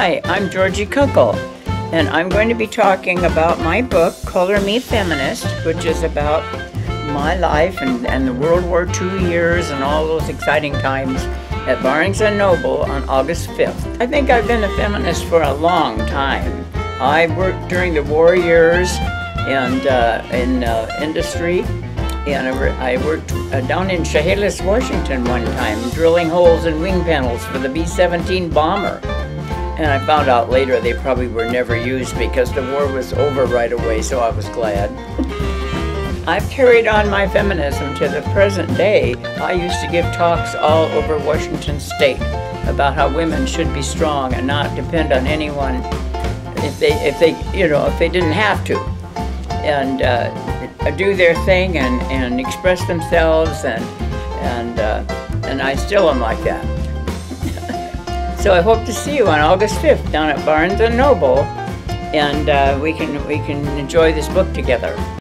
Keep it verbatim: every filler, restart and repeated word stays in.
Hi, I'm Georgie Kunkel, and I'm going to be talking about my book, Color Me Feminist, which is about my life and, and the World War Two years and all those exciting times at Barnes and Noble on August fifth. I think I've been a feminist for a long time. I worked during the war years and uh, in uh, industry, and I worked uh, down in Chehalis, Washington one time, drilling holes in wing panels for the B seventeen bomber. And I found out later they probably were never used because the war was over right away, so I was glad. I've carried on my feminism to the present day. I used to give talks all over Washington State about how women should be strong and not depend on anyone if they, if they, you know, if they didn't have to, and uh, do their thing and, and express themselves, and and uh, and I still am like that. So I hope to see you on August fifth down at Barnes and Noble, and uh, we can we can enjoy this book together.